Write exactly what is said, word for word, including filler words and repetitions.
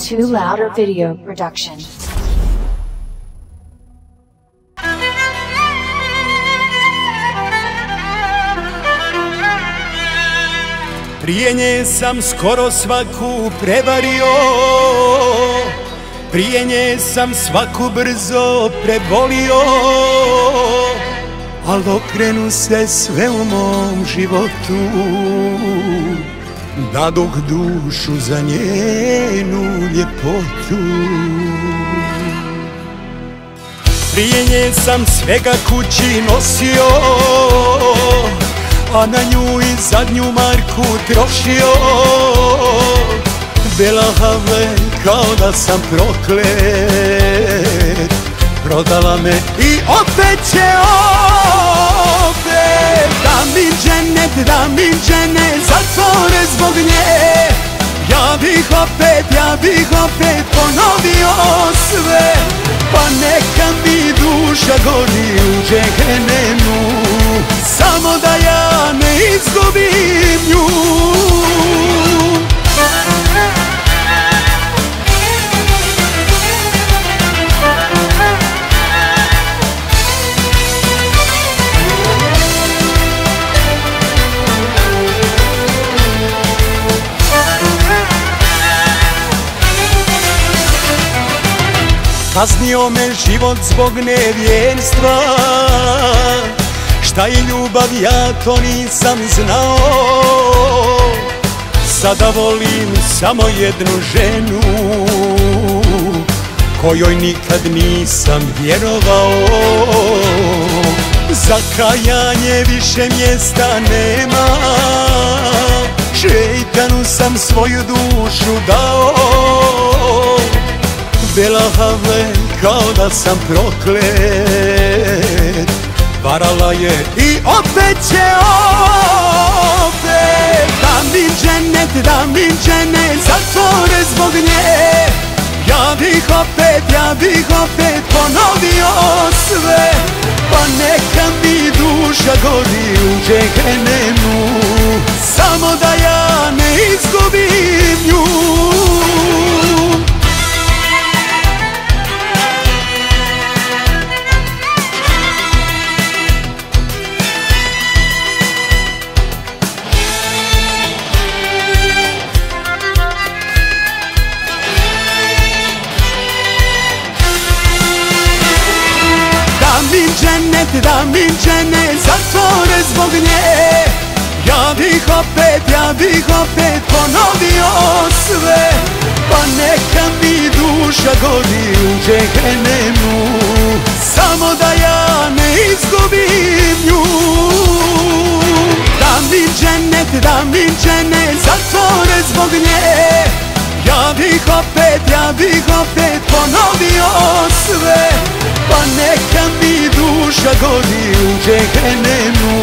Too Louder Video Production. Prije nje sam skoro svaku prevario, prije nje sam svaku brzo prebolio, al okrenu se sve u mom životu, dadoh dušu za njenu ljepotu. Prije nje sam svega kući nosio, a na nju i zadnju marku trošio. Bela have kao da sam proklet, prodala me i opet će opet. Da mi dženet, da mi dženet zatvore zbog nje. Ja bih opet, ja bih opet ponovio sve. Pa neka mi duša gori u džehennemu, samo da ja ne izgubim nju. Kaznio me život zbog nevjenstva, šta je ljubav ja to nisam znao. Sada volim samo jednu ženu, kojoj nikad nisam vjerovao. Za kajanje više mjesta nema, šejtanu sam svoju dušu dao. Bela have kao da sam proklet, varala je i opet će opet. Da mi dženet, da mi dženet zatvore zbog nje. Ja bih opet, ja bih opet ponovio sve. Pa neka mi duša gori u džehennemu, samo da ja ne izgubim nju. Da mi dženet zatvore zbog nje. Ja bih opet, ja bih opet ponovio sve. Pa neka mi duša gori u džehennemu, samo da ja ne izgubim nju. Da mi dženet, da mi dženet zatvore zbog nje. Ja bih opet, ja bih opet ponovio sve. Pa neka mi duša gori u džehennemu,